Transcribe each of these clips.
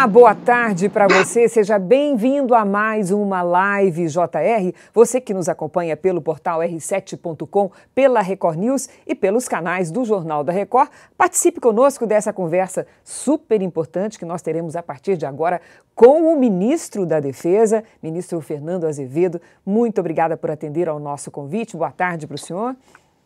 Olá, boa tarde para você. Seja bem-vindo a mais uma Live JR. Você que nos acompanha pelo portal r7.com, pela Record News e pelos canais do Jornal da Record, participe conosco dessa conversa super importante que nós teremos a partir de agora com o ministro da Defesa, ministro Fernando Azevedo. Muito obrigada por atender ao nosso convite. Boa tarde para o senhor.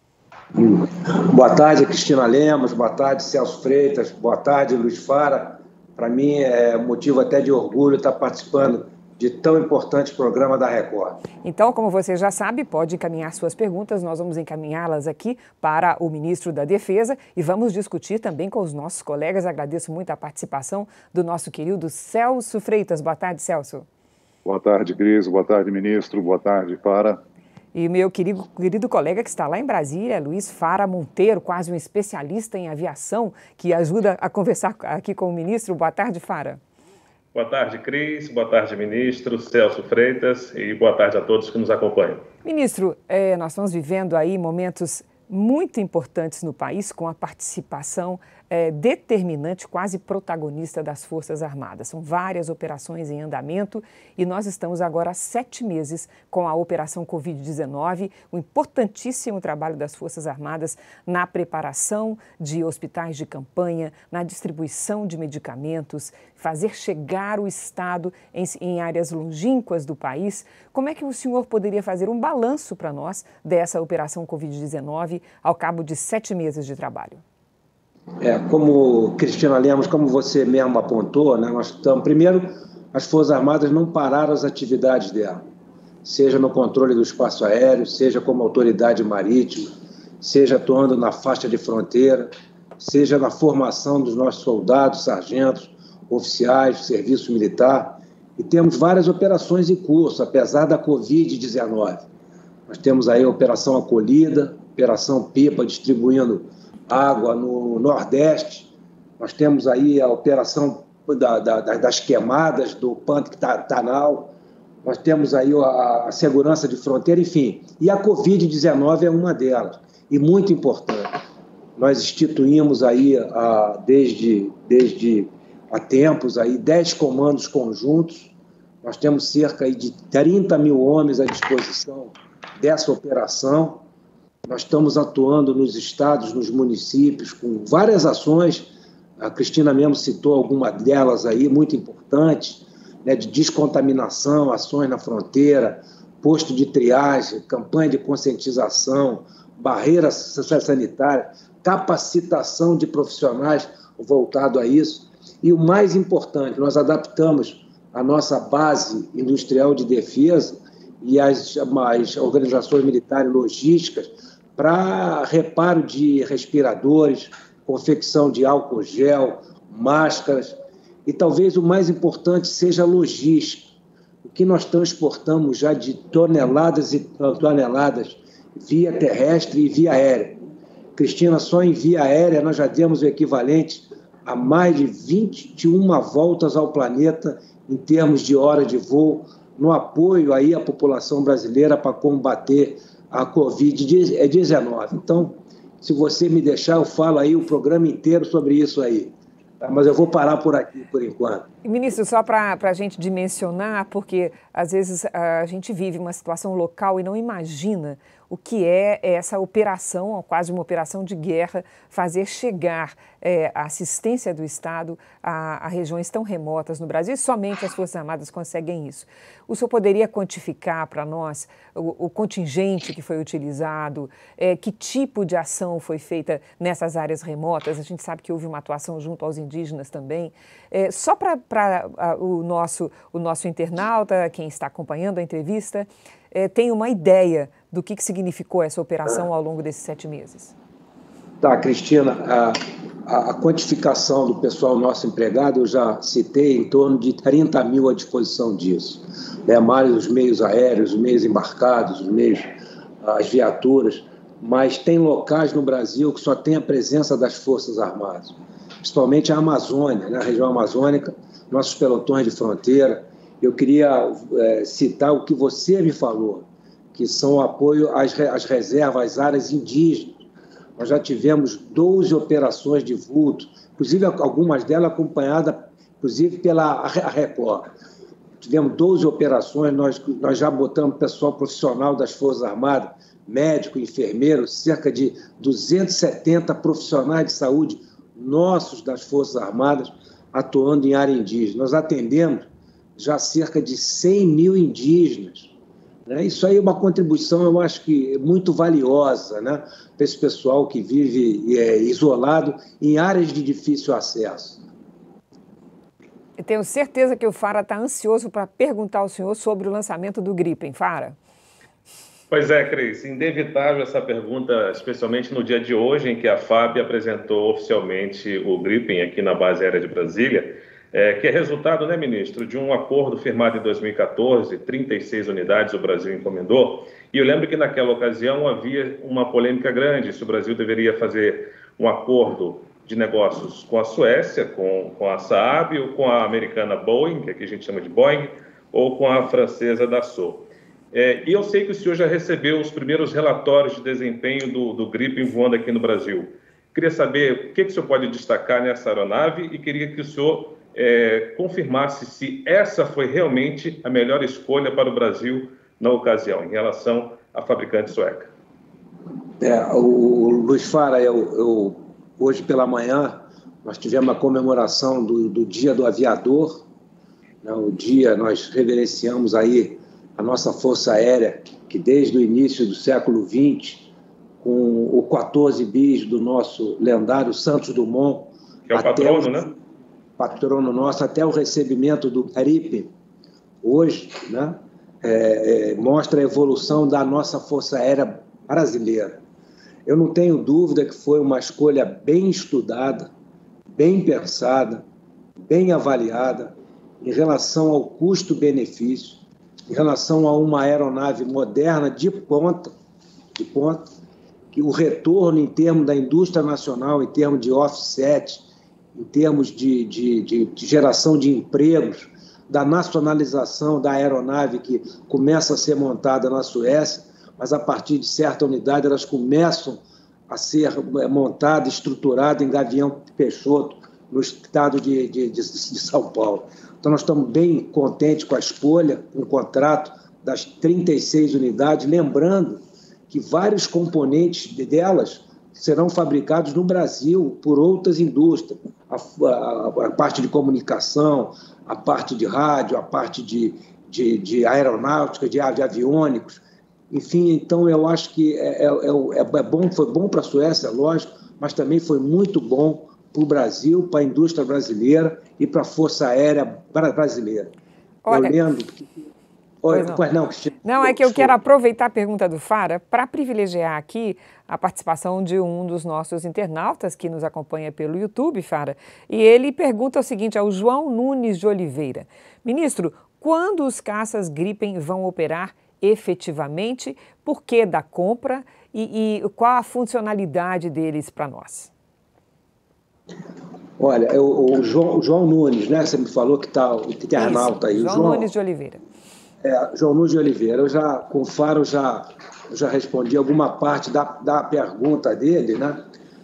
Boa tarde, Cristina Lemos. Boa tarde, Celso Freitas. Boa tarde, Luiz Fara. Para mim é motivo até de orgulho estar participando de tão importante programa da Record. Então, como você já sabe, pode encaminhar suas perguntas, nós vamos encaminhá-las aqui para o ministro da Defesa e vamos discutir também com os nossos colegas. Agradeço muito a participação do nosso querido Celso Freitas. Boa tarde, Celso. Boa tarde, Cris. Boa tarde, ministro. Boa tarde, Fara. E meu querido colega que está lá em Brasília, Luiz Fara Monteiro, quase um especialista em aviação, que ajuda a conversar aqui com o ministro. Boa tarde, Fara. Boa tarde, Cris. Boa tarde, ministro Celso Freitas. E boa tarde a todos que nos acompanham. Ministro, nós estamos vivendo aí momentos muito importantes no país, com a participação determinante, quase protagonista das Forças Armadas. São várias operações em andamento e nós estamos agora há 7 meses com a Operação Covid-19, o importantíssimo trabalho das Forças Armadas na preparação de hospitais de campanha, na distribuição de medicamentos, fazer chegar o Estado em áreas longínquas do país. Como é que o senhor poderia fazer um balanço para nós dessa Operação Covid-19 ao cabo de 7 meses de trabalho? Como Cristina Lemos, como você mesmo apontou, né, nós estamos, primeiro, as Forças Armadas não pararam as atividades dela, seja no controle do espaço aéreo, seja como autoridade marítima, seja atuando na faixa de fronteira, seja na formação dos nossos soldados, sargentos, oficiais, serviço militar, e temos várias operações em curso, apesar da Covid-19. Nós temos aí a Operação Acolhida, Operação Pipa, distribuindo água no Nordeste. Nós temos aí a operação das queimadas do Pantanal. Nós temos aí a segurança de fronteira, enfim. E a Covid-19 é uma delas, e muito importante. Nós instituímos aí, desde há tempos, aí, 10 comandos conjuntos. Nós temos cerca aí de 30 mil homens à disposição dessa operação. Nós estamos atuando nos estados, nos municípios, com várias ações. A Cristina mesmo citou alguma delas aí, muito importantes, né, de descontaminação, ações na fronteira, posto de triagem, campanha de conscientização, barreira sanitária, capacitação de profissionais voltado a isso. E o mais importante, nós adaptamos a nossa base industrial de defesa e as organizações militares logísticas para reparo de respiradores, confecção de álcool gel, máscaras, e talvez o mais importante seja a logística. O que nós transportamos já de toneladas e toneladas via terrestre e via aérea. Cristina, só em via aérea nós já demos o equivalente a mais de 21 voltas ao planeta em termos de hora de voo, no apoio aí à população brasileira para combater a Covid-19. Então, se você me deixar, eu falo aí o programa inteiro sobre isso aí. Tá? Mas eu vou parar por aqui, por enquanto. Ministro, só para a gente dimensionar, porque às vezes a gente vive uma situação local e não imagina o que é essa operação, quase uma operação de guerra, fazer chegar a assistência do Estado a regiões tão remotas no Brasil, e somente as Forças Armadas conseguem isso. O senhor poderia quantificar para nós o contingente que foi utilizado, que tipo de ação foi feita nessas áreas remotas? A gente sabe que houve uma atuação junto aos indígenas também. Só para o nosso internauta, quem está acompanhando a entrevista, tem uma ideia do que significou essa operação ao longo desses 7 meses. Tá, Cristina, a quantificação do pessoal nosso empregado, eu já citei, em torno de 30 mil à disposição disso. Mais os meios aéreos, os meios embarcados, as viaturas, mas tem locais no Brasil que só tem a presença das Forças Armadas, principalmente a Amazônia, né, a região amazônica, nossos pelotões de fronteira. Eu queria citar o que você me falou, que são o apoio às reservas, às áreas indígenas. Nós já tivemos 12 operações de vulto, inclusive algumas delas acompanhadas inclusive pela Record. Tivemos 12 operações, nós já botamos pessoal profissional das Forças Armadas, médico, enfermeiro, cerca de 270 profissionais de saúde nossos das Forças Armadas atuando em área indígena. Nós atendemos já cerca de 100 mil indígenas. Né? Isso aí é uma contribuição, eu acho que muito valiosa, né? Para esse pessoal que vive isolado em áreas de difícil acesso. Eu tenho certeza que o Fara está ansioso para perguntar ao senhor sobre o lançamento do Gripen. Fara? Pois é, Cris, inevitável essa pergunta, especialmente no dia de hoje, em que a FAB apresentou oficialmente o Gripen aqui na base aérea de Brasília, que é resultado, né, ministro, de um acordo firmado em 2014, 36 unidades o Brasil encomendou, e eu lembro que naquela ocasião havia uma polêmica grande se o Brasil deveria fazer um acordo de negócios com a Suécia, com a Saab, ou com a americana Boeing, que aqui a gente chama de Boeing, ou com a francesa Dassault. E eu sei que o senhor já recebeu os primeiros relatórios de desempenho do Gripen voando aqui no Brasil. Queria saber o que o senhor pode destacar nessa aeronave e queria que o senhor confirmasse se essa foi realmente a melhor escolha para o Brasil na ocasião, em relação à fabricante sueca. O Luiz Fara, hoje pela manhã, nós tivemos a comemoração do Dia do Aviador. Né? O dia, nós reverenciamos aí a nossa Força Aérea, que desde o início do século XX, com o 14 bis do nosso lendário Santos Dumont, que é o patrono, né? Patrono nosso, até o recebimento do Gripen, hoje, né? Mostra a evolução da nossa Força Aérea brasileira. Eu não tenho dúvida que foi uma escolha bem estudada, bem pensada, bem avaliada, em relação ao custo-benefício, em relação a uma aeronave moderna de ponta, que o retorno em termos da indústria nacional, em termos de offset, em termos de geração de empregos, da nacionalização da aeronave que começa a ser montada na Suécia, mas a partir de certa unidade elas começam a ser montadas, estruturadas em Gavião Peixoto, no estado de São Paulo. Então, nós estamos bem contentes com a escolha, com o contrato das 36 unidades, lembrando que vários componentes delas serão fabricados no Brasil por outras indústrias. A parte de comunicação, a parte de rádio, a parte de aeronáutica, de aviônicos. Enfim, então, eu acho que foi bom para a Suécia, lógico, mas também foi muito bom para o Brasil, para a indústria brasileira e para a Força Aérea brasileira. Olha, eu lembro que... Não, é que eu quero aproveitar a pergunta do Fara para privilegiar aqui a participação de um dos nossos internautas que nos acompanha pelo YouTube, Fara, e ele pergunta o seguinte ao João Nunes de Oliveira. Ministro, quando os caças Gripen vão operar efetivamente? Por que da compra? E qual a funcionalidade deles para nós? Olha, o João Nunes, né? Você me falou que está o internauta aí. João Nunes de Oliveira. João Nunes de Oliveira. Com o Faro, eu já respondi alguma parte da pergunta dele, né?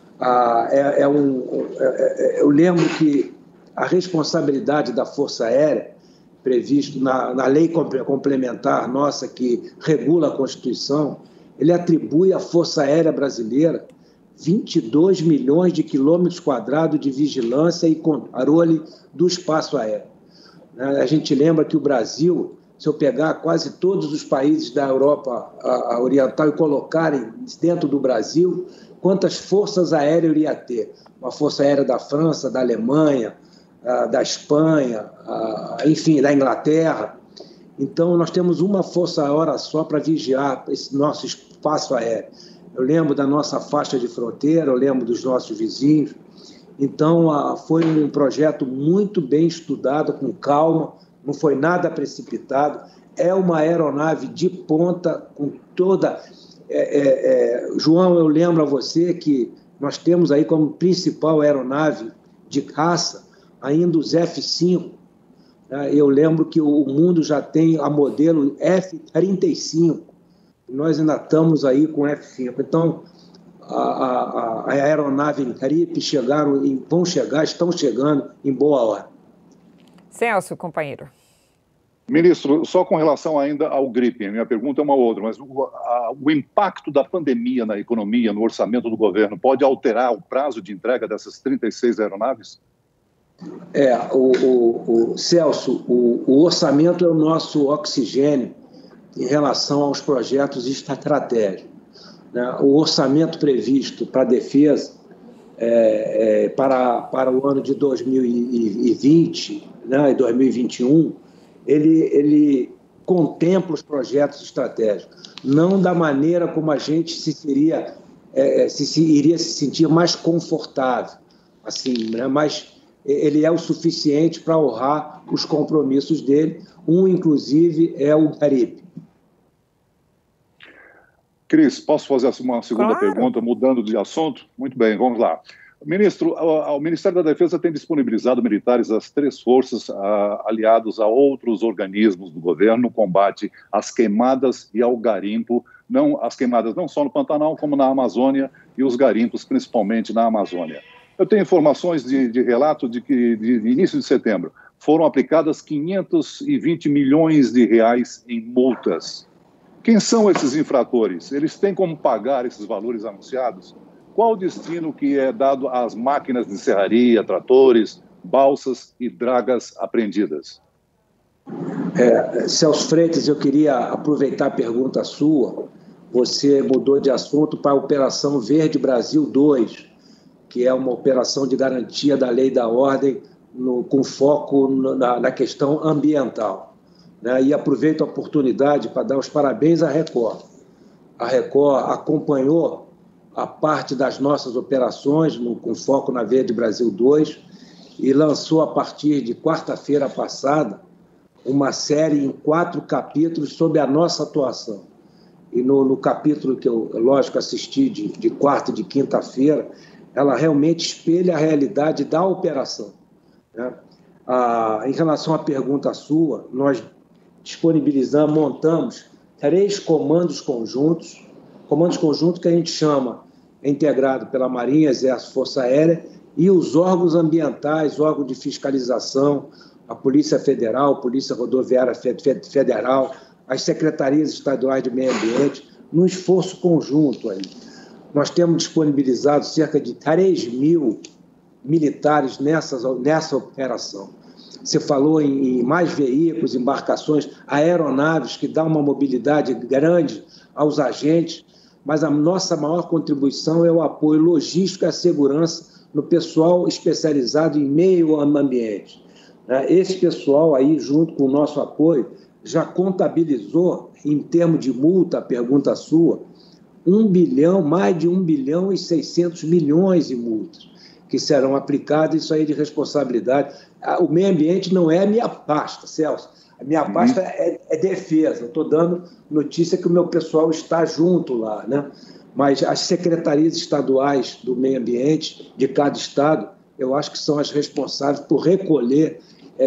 Eu lembro que a responsabilidade da Força Aérea, previsto na lei complementar nossa que regula a Constituição, ele atribui à Força Aérea Brasileira 22 milhões de quilômetros quadrados de vigilância e controle do espaço aéreo. A gente lembra que o Brasil, se eu pegar quase todos os países da Europa Oriental e colocarem dentro do Brasil, quantas forças aéreas iria ter? Uma força aérea da França, da Alemanha, da Espanha, enfim, da Inglaterra. Então, nós temos uma força aérea só para vigiar esse nosso espaço aéreo. Eu lembro da nossa faixa de fronteira, eu lembro dos nossos vizinhos. Então, foi um projeto muito bem estudado, com calma, não foi nada precipitado. É uma aeronave de ponta, com toda... João, eu lembro a você que nós temos aí como principal aeronave de caça ainda os F-5. Eu lembro que o mundo já tem a modelo F-35. Nós ainda estamos aí com F-5. Então, a aeronave Gripen estão chegando em boa hora. Celso, companheiro. Ministro, só com relação ainda ao gripe, minha pergunta é uma outra, mas o impacto da pandemia na economia, no orçamento do governo, pode alterar o prazo de entrega dessas 36 aeronaves? Celso, o orçamento é o nosso oxigênio em relação aos projetos estratégicos. Né? O orçamento previsto para a defesa para o ano de 2020, né, e 2021, ele contempla os projetos estratégicos, não da maneira como a gente iria se sentir mais confortável, assim, né? Mas ele é o suficiente para honrar os compromissos dele, inclusive, é o GARIP. Cris, posso fazer uma segunda pergunta, mudando de assunto? Muito bem, vamos lá. Ministro, o Ministério da Defesa tem disponibilizado militares das 3 forças aliados a outros organismos do governo no combate às queimadas e ao garimpo, as queimadas não só no Pantanal, como na Amazônia, e os garimpos, principalmente na Amazônia. Eu tenho informações de relato de que, de início de setembro, foram aplicadas 520 milhões de reais em multas. Quem são esses infratores? Eles têm como pagar esses valores anunciados? Qual o destino que é dado às máquinas de serraria, tratores, balsas e dragas apreendidas? Celso Freitas, eu queria aproveitar a pergunta sua. Você mudou de assunto para a Operação Verde Brasil 2, que é uma operação de garantia da lei e da ordem com foco na questão ambiental. Né? E aproveito a oportunidade para dar os parabéns à Record. A Record acompanhou a parte das nossas operações com foco na Verde Brasil 2 e lançou, a partir de quarta-feira passada, uma série em 4 capítulos sobre a nossa atuação. E no capítulo que eu, lógico, assisti de quarta e de quinta-feira, ela realmente espelha a realidade da operação. Né? Em relação à pergunta sua, nós montamos 3 comandos conjuntos que a gente chama, integrado pela Marinha, Exército, Força Aérea, e os órgãos ambientais, órgãos de fiscalização, a Polícia Federal, Polícia Rodoviária Federal, as secretarias estaduais de meio ambiente, num esforço conjunto aí. Nós temos disponibilizado cerca de 3.000 militares nessa operação. Você falou em mais veículos, embarcações, aeronaves, que dão uma mobilidade grande aos agentes, mas a nossa maior contribuição é o apoio logístico e a segurança no pessoal especializado em meio ambiente. Esse pessoal aí, junto com o nosso apoio, já contabilizou, em termos de multa, a pergunta sua, mais de 1 bilhão e 600 milhões de multas que serão aplicadas, isso aí de responsabilidade. O meio ambiente não é a minha pasta, Celso. A minha pasta é defesa. Eu estou dando notícia que o meu pessoal está junto lá, né? Mas as secretarias estaduais do meio ambiente de cada estado, eu acho que são as responsáveis por recolher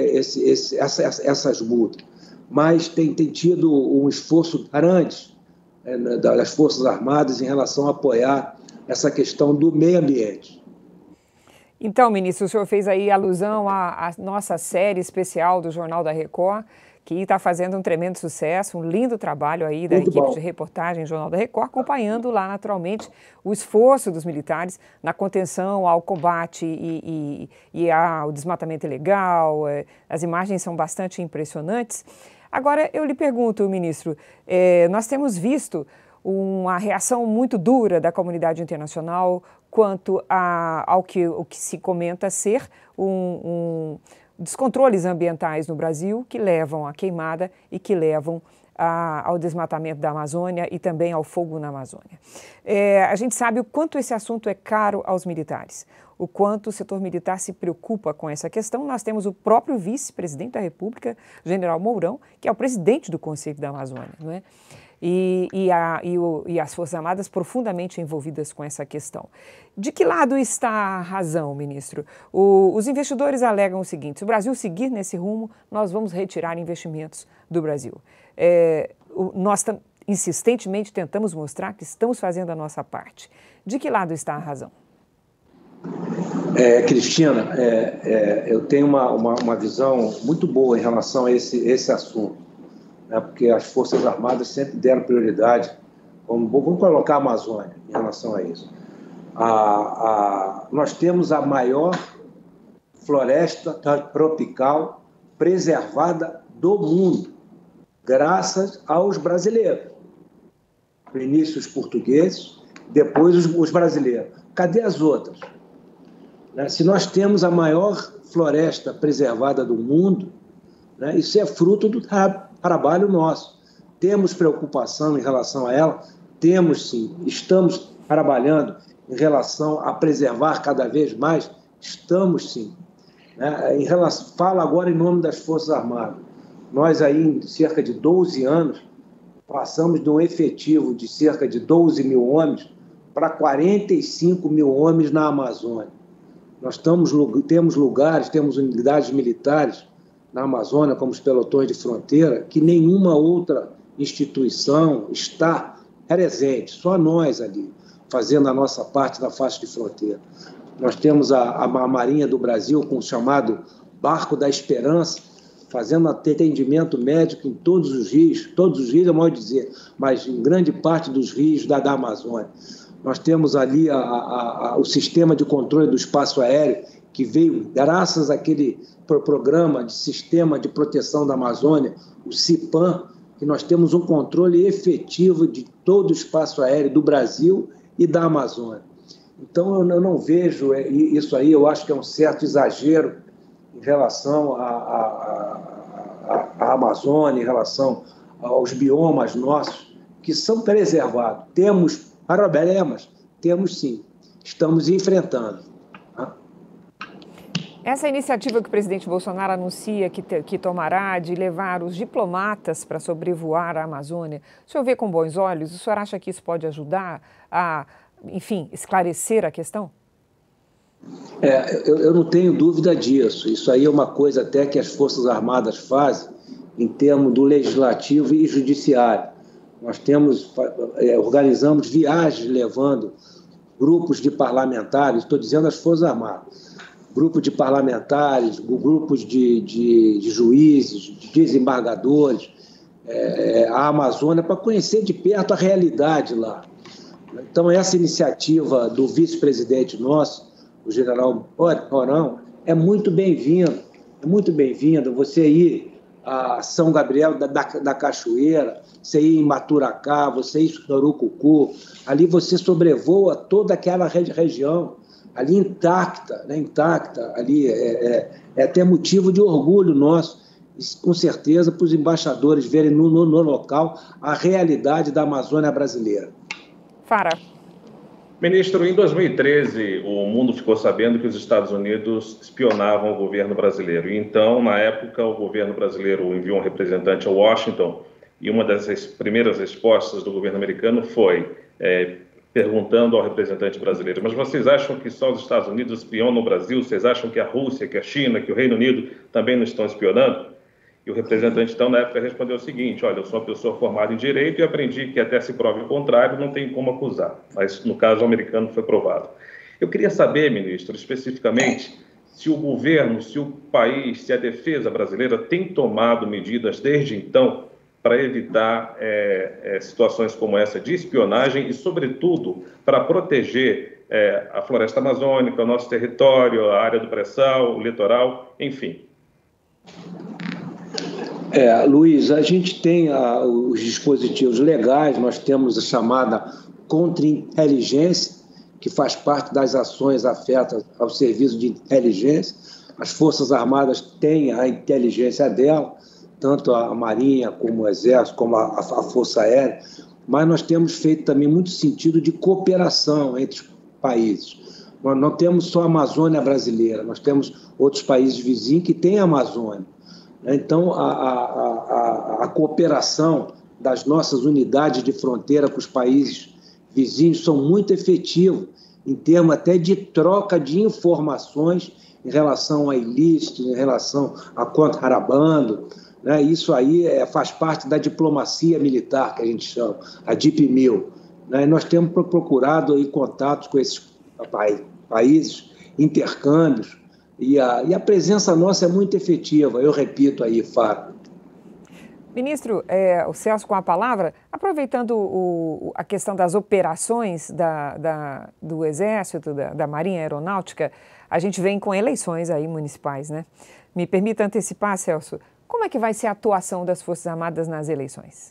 essas multas. Mas tem tido um esforço grande das Forças Armadas em relação a apoiar essa questão do meio ambiente. Então, ministro, o senhor fez aí alusão à nossa série especial do Jornal da Record, que está fazendo um tremendo sucesso, um lindo trabalho aí da equipe de reportagem do Jornal da Record, acompanhando lá, naturalmente, o esforço dos militares na contenção ao combate e ao desmatamento ilegal. As imagens são bastante impressionantes. Agora, eu lhe pergunto, ministro, nós temos visto uma reação muito dura da comunidade internacional quanto ao que se comenta ser descontroles ambientais no Brasil que levam à queimada e que levam ao desmatamento da Amazônia e também ao fogo na Amazônia. A gente sabe o quanto esse assunto é caro aos militares, o quanto o setor militar se preocupa com essa questão. Nós temos o próprio vice-presidente da República, general Mourão, que é o presidente do Conselho da Amazônia, não é? E as Forças Armadas profundamente envolvidas com essa questão. De que lado está a razão, ministro? Os investidores alegam o seguinte: se o Brasil seguir nesse rumo, nós vamos retirar investimentos do Brasil. Nós insistentemente tentamos mostrar que estamos fazendo a nossa parte. De que lado está a razão? Cristina, eu tenho uma visão muito boa em relação a esse assunto, né, porque as Forças Armadas sempre deram prioridade. Vamos colocar a Amazônia em relação a isso. Nós temos a maior floresta tropical preservada do mundo, graças aos brasileiros. No início, os portugueses, depois os brasileiros. Cadê as outras? Se nós temos a maior floresta preservada do mundo, né, isso é fruto do trabalho nosso. Temos preocupação em relação a ela? Temos sim. Estamos trabalhando em relação a preservar cada vez mais? Estamos sim. Falo agora em nome das Forças Armadas. Nós aí, em cerca de 12 anos, passamos de um efetivo de cerca de 12 mil homens para 45 mil homens na Amazônia. Nós temos lugares, temos unidades militares na Amazônia, como os pelotões de fronteira, que nenhuma outra instituição está presente, só nós ali, fazendo a nossa parte da faixa de fronteira. Nós temos a Marinha do Brasil com o chamado Barco da Esperança, fazendo atendimento médico em todos os rios é mal dizer, mas em grande parte dos rios da Amazônia. Nós temos ali o sistema de controle do espaço aéreo, que veio graças àquele programa de sistema de proteção da Amazônia, o CIPAM, que nós temos um controle efetivo de todo o espaço aéreo do Brasil e da Amazônia. Então, eu não vejo isso aí, eu acho que é um certo exagero em relação à Amazônia, em relação aos biomas nossos, que são preservados. Temos problemas? Temos sim. Estamos enfrentando. Essa iniciativa que o presidente Bolsonaro anuncia que tomará de levar os diplomatas para sobrevoar a Amazônia, o senhor vê com bons olhos? O senhor acha que isso pode ajudar a, enfim, esclarecer a questão? Eu não tenho dúvida disso. Isso aí é uma coisa até que as Forças Armadas fazem em termos do legislativo e judiciário. Nós organizamos viagens levando grupos de parlamentares, estou dizendo as Forças Armadas, grupos de parlamentares, grupos de juízes, de desembargadores, a Amazônia, para conhecer de perto a realidade lá. Então, essa iniciativa do vice-presidente nosso, o general Mourão, é muito bem-vindo. É muito bem-vindo você ir a São Gabriel da Cachoeira, você ir em Maturacá, você ir em Urucucu, ali você sobrevoa toda aquela região, ali intacta, ali é até motivo de orgulho nosso, com certeza, para os embaixadores verem no local a realidade da Amazônia brasileira. Fara. Ministro, em 2013, o mundo ficou sabendo que os Estados Unidos espionavam o governo brasileiro. Então, na época, o governo brasileiro enviou um representante a Washington e uma das primeiras respostas do governo americano foi perguntando ao representante brasileiro: mas vocês acham que só os Estados Unidos espionam o Brasil? Vocês acham que a Rússia, que a China, que o Reino Unido também não estão espionando? E o representante, então, na época, respondeu o seguinte: olha, eu sou uma pessoa formada em Direito e aprendi que até se prove o contrário, não tem como acusar. Mas, no caso americano, foi provado. Eu queria saber, ministro, especificamente, se o governo, se o país, se a defesa brasileira tem tomado medidas desde então para evitar situações como essa de espionagem e, sobretudo, para proteger a floresta amazônica, o nosso território, a área do pré-sal, o litoral, enfim. Luiz, a gente tem os dispositivos legais, nós temos a chamada contra-inteligência, que faz parte das ações afetas ao serviço de inteligência. As Forças Armadas têm a inteligência dela, tanto a Marinha como o Exército, como a Força Aérea, mas nós temos feito também muito sentido de cooperação entre os países. Nós não temos só a Amazônia brasileira, nós temos outros países vizinhos que têm a Amazônia. Então, a cooperação das nossas unidades de fronteira com os países vizinhos são muito efetivos, em termos até de troca de informações em relação a ilícitos, em relação a contrabando. Né? Isso aí faz parte da diplomacia militar, que a gente chama, a DIPMIL. Né? E nós temos procurado aí contatos com esses países intercâmbios, e a presença nossa é muito efetiva, eu repito aí, Fábio. Ministro, o Celso com a palavra, aproveitando a questão das operações do Exército, da Marinha Aeronáutica, a gente vem com eleições aí municipais, né? Me permita antecipar, Celso, como é que vai ser a atuação das Forças Armadas nas eleições?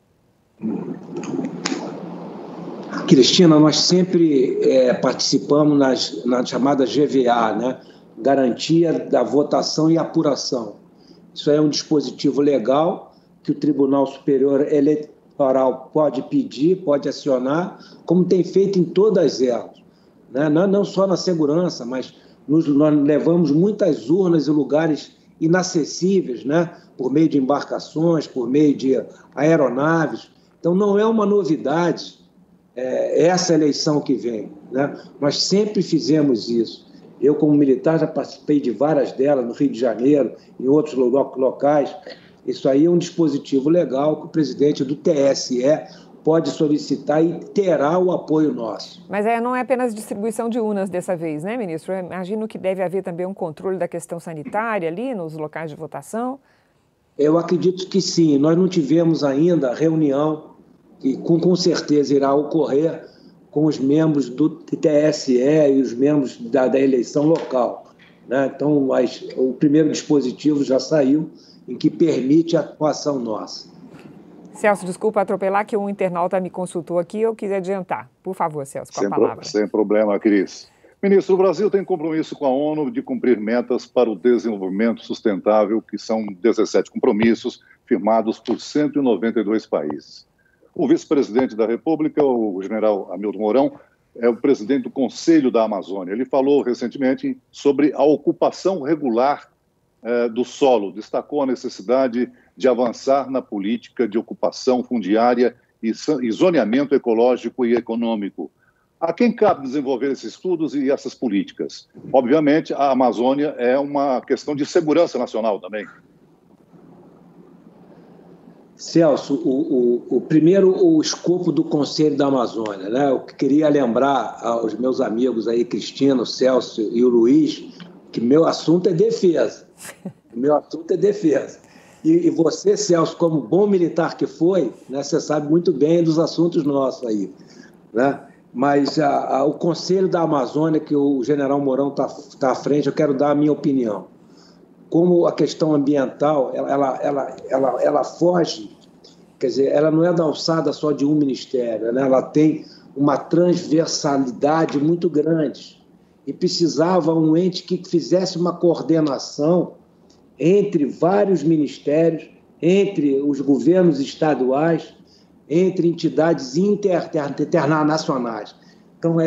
Cristina, nós sempre participamos nas chamadas GVA, né? Garantia da votação e apuração. Isso é um dispositivo legal que o Tribunal Superior Eleitoral pode pedir, pode acionar, como tem feito em todas elas, né? Não só na segurança, mas nós levamos muitas urnas em lugares inacessíveis, né? Por meio de embarcações, por meio de aeronaves. Então, não é uma novidade essa eleição que vem, né? Nós sempre fizemos isso. Eu, como militar, já participei de várias delas, no Rio de Janeiro, em outros locais. Isso aí é um dispositivo legal que o presidente do TSE pode solicitar e terá o apoio nosso. Mas não é apenas distribuição de urnas dessa vez, né, ministro? Eu imagino que deve haver também um controle da questão sanitária ali nos locais de votação. Eu acredito que sim. Nós não tivemos ainda reunião, que com certeza irá ocorrer com os membros do TSE e os membros da eleição local, né? Então, o primeiro dispositivo já saiu, em que permite a atuação nossa. Celso, desculpa atropelar, que um internauta me consultou aqui, eu quis adiantar. Por favor, Celso, com a palavra. Sem problema, Cris. Ministro, o Brasil tem compromisso com a ONU de cumprir metas para o desenvolvimento sustentável, que são 17 compromissos firmados por 192 países. O vice-presidente da República, o general Hamilton Mourão, é o presidente do Conselho da Amazônia. Ele falou recentemente sobre a ocupação regular do solo, destacou a necessidade de avançar na política de ocupação fundiária e zoneamento ecológico e econômico. A quem cabe desenvolver esses estudos e essas políticas? Obviamente, a Amazônia é uma questão de segurança nacional também. Celso, primeiro o escopo do Conselho da Amazônia, né? Eu queria lembrar aos meus amigos aí, Cristina, o Celso e o Luiz, que meu assunto é defesa. Meu assunto é defesa. E você, Celso, como bom militar que foi, né, você sabe muito bem dos assuntos nossos aí, né? Mas o Conselho da Amazônia, que o general Mourão está à frente, eu quero dar a minha opinião. Como a questão ambiental, ela foge, quer dizer, ela não é da alçada só de um ministério, né? Ela tem uma transversalidade muito grande e precisava um ente que fizesse uma coordenação entre vários ministérios, entre os governos estaduais, entre entidades internacionais. Então,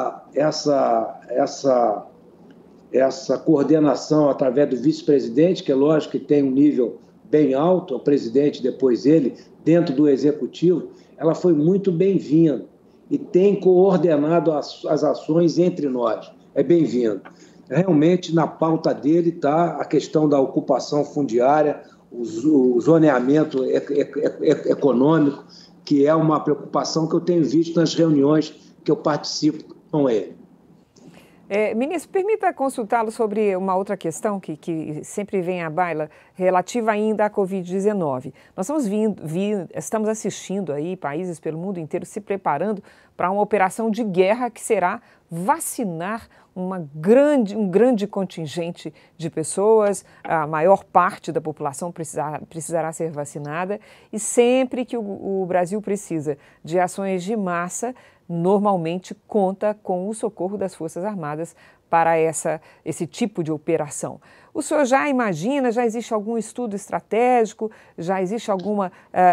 essa coordenação através do vice-presidente, que é lógico que tem um nível bem alto, o presidente depois ele, dentro do executivo, ela foi muito bem-vinda e tem coordenado as ações entre nós. É bem-vindo. Realmente, na pauta dele está a questão da ocupação fundiária, o zoneamento econômico, que é uma preocupação que eu tenho visto nas reuniões que eu participo com ele. Ministro, permita consultá-lo sobre uma outra questão que sempre vem à baila, relativa ainda à Covid-19. Nós estamos assistindo aí países pelo mundo inteiro se preparando para uma operação de guerra que será vacinar um grande contingente de pessoas, a maior parte da população precisará ser vacinada, e sempre que o Brasil precisa de ações de massa, normalmente conta com o socorro das Forças Armadas para esse tipo de operação. O senhor já imagina, já existe algum estudo estratégico, já existe alguma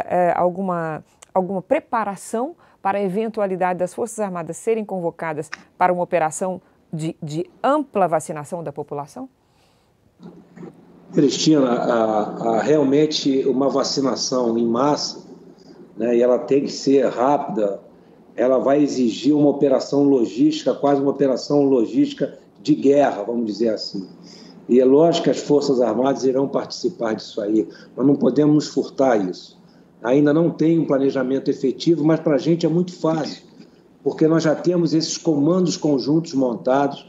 preparação para a eventualidade das Forças Armadas serem convocadas para uma operação de ampla vacinação da população? Cristina, realmente uma vacinação em massa, né, e ela tem que ser rápida, ela vai exigir uma operação logística, quase uma operação logística de guerra, vamos dizer assim. E é lógico que as Forças Armadas irão participar disso aí, nós não podemos nos furtar isso. Ainda não tem um planejamento efetivo, mas para a gente é muito fácil, porque nós já temos esses comandos conjuntos montados,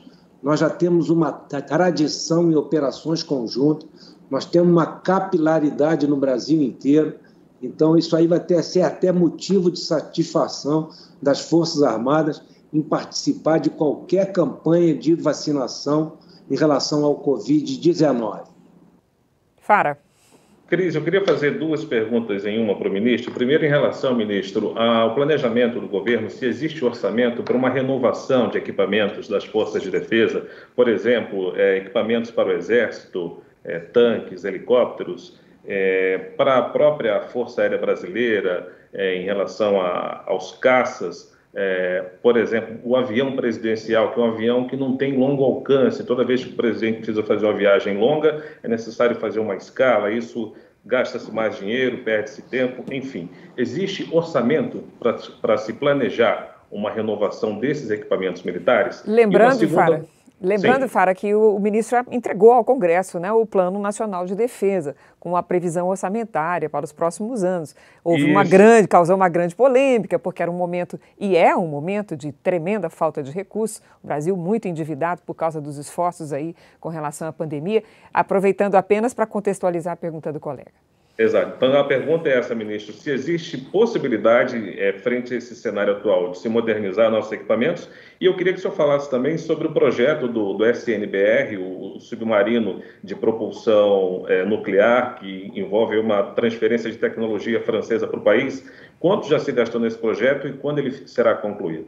nós já temos uma tradição em operações conjuntas, nós temos uma capilaridade no Brasil inteiro, então isso aí vai ser até motivo de satisfação das Forças Armadas em participar de qualquer campanha de vacinação em relação ao Covid-19. Fara. Cris, eu queria fazer duas perguntas em uma para o ministro. Primeiro, em relação, ministro, ao planejamento do governo, se existe orçamento para uma renovação de equipamentos das forças de defesa, por exemplo, equipamentos para o Exército, tanques, helicópteros, para a própria Força Aérea Brasileira, em relação aos caças, por exemplo, o avião presidencial, que é um avião que não tem longo alcance. Toda vez que o presidente precisa fazer uma viagem longa, é necessário fazer uma escala, isso gasta-se mais dinheiro, perde-se tempo, enfim. Existe orçamento para se planejar uma renovação desses equipamentos militares? Lembrando, Fara, que o ministro entregou ao Congresso, né, o Plano Nacional de Defesa, com a previsão orçamentária para os próximos anos. Causou uma grande polêmica, porque era um momento, e é um momento de tremenda falta de recursos, o Brasil muito endividado por causa dos esforços aí com relação à pandemia, aproveitando apenas para contextualizar a pergunta do colega. Exato. Então, a pergunta é essa, ministro. Se existe possibilidade, frente a esse cenário atual, de se modernizar nossos equipamentos, e eu queria que o senhor falasse também sobre o projeto do SNBR, o submarino de propulsão nuclear, que envolve uma transferência de tecnologia francesa para o país. Quanto já se gastou nesse projeto e quando ele será concluído?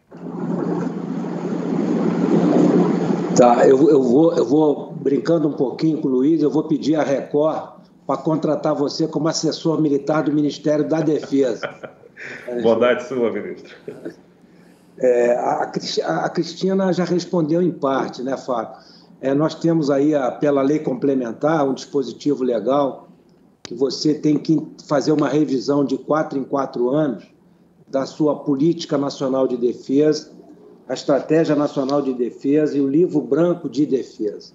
Tá, eu vou brincando um pouquinho com o Luiz, eu vou pedir a Record para contratar você como assessor militar do Ministério da Defesa. Bondade sua, ministro. A Cristina já respondeu em parte, né, Fábio? Nós temos aí, pela lei complementar, um dispositivo legal que você tem que fazer uma revisão de 4 em 4 anos da sua Política Nacional de Defesa, a Estratégia Nacional de Defesa e o Livro Branco de Defesa.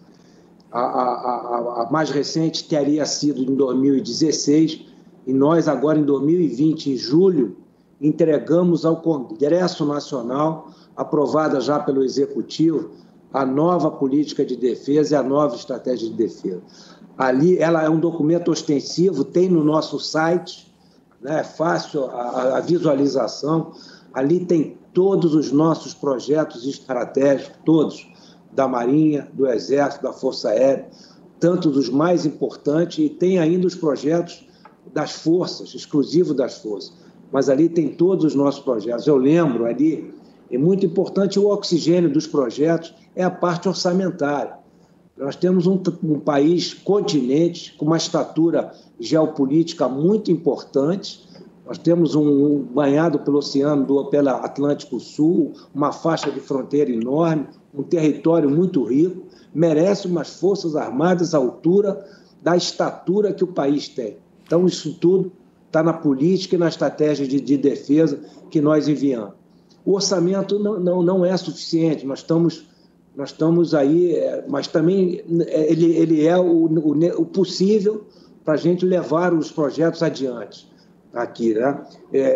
A mais recente teria sido em 2016 e nós agora em 2020, em julho, entregamos ao Congresso Nacional, aprovada já pelo Executivo, a nova política de defesa e a nova estratégia de defesa. Ali, ela é um documento ostensivo, tem no nosso site, né, é fácil a visualização, ali tem todos os nossos projetos estratégicos, todos, da Marinha, do Exército, da Força Aérea, tanto dos mais importantes, e tem ainda os projetos das forças, exclusivos das forças. Mas ali tem todos os nossos projetos. Eu lembro ali, é muito importante o oxigênio dos projetos, é a parte orçamentária. Nós temos um país continente com uma estatura geopolítica muito importante. Nós temos banhado pelo oceano, pelo Atlântico Sul, uma faixa de fronteira enorme, um território muito rico, merece umas forças armadas à altura da estatura que o país tem. Então, isso tudo está na política e na estratégia de defesa que nós enviamos. O orçamento não é suficiente, nós estamos aí, mas também ele é o possível para a gente levar os projetos adiante aqui, né?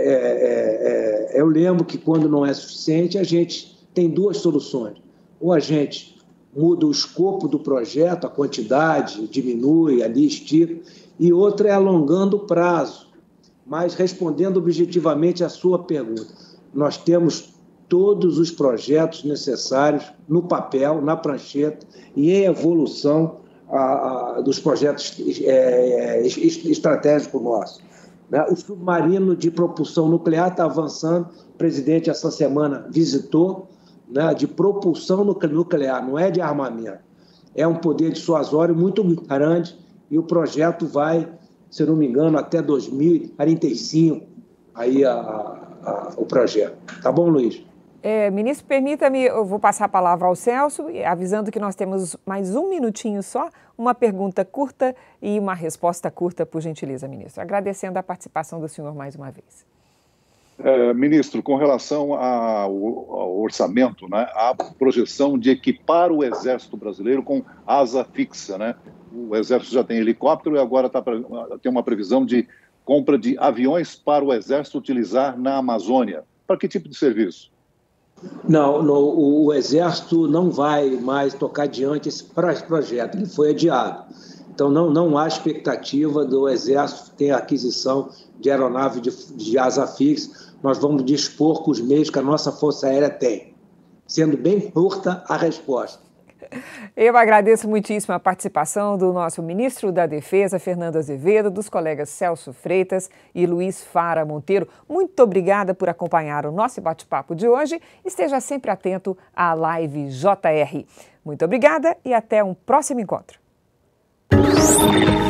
Eu lembro que quando não é suficiente, a gente tem duas soluções. Ou a gente muda o escopo do projeto, a quantidade diminui, ali estica, e outra é alongando o prazo. Mas respondendo objetivamente à sua pergunta, nós temos todos os projetos necessários no papel, na prancheta e em evolução dos projetos estratégicos nossos. O submarino de propulsão nuclear está avançando, o presidente essa semana visitou, de propulsão nuclear, não é de armamento. É um poder dissuasório muito grande e o projeto vai, se não me engano, até 2045, aí o projeto. Tá bom, Luiz? Ministro, permita-me, eu vou passar a palavra ao Celso, avisando que nós temos mais um minutinho só, uma pergunta curta e uma resposta curta, por gentileza, ministro. Agradecendo a participação do senhor mais uma vez. Ministro, com relação ao orçamento, né, a projeção de equipar o Exército Brasileiro com asa fixa, né? O Exército já tem helicóptero e agora tem uma previsão de compra de aviões para o Exército utilizar na Amazônia. Para que tipo de serviço? Não, o Exército não vai mais tocar adiante esse projeto, ele foi adiado. Então, não há expectativa do Exército ter aquisição de aeronave de asa fixa. Nós vamos dispor com os meios que a nossa Força Aérea tem. Sendo bem curta a resposta. Eu agradeço muitíssimo a participação do nosso ministro da Defesa, Fernando Azevedo, dos colegas Celso Freitas e Luiz Fara Monteiro. Muito obrigada por acompanhar o nosso bate-papo de hoje. Esteja sempre atento à Live JR. Muito obrigada e até um próximo encontro.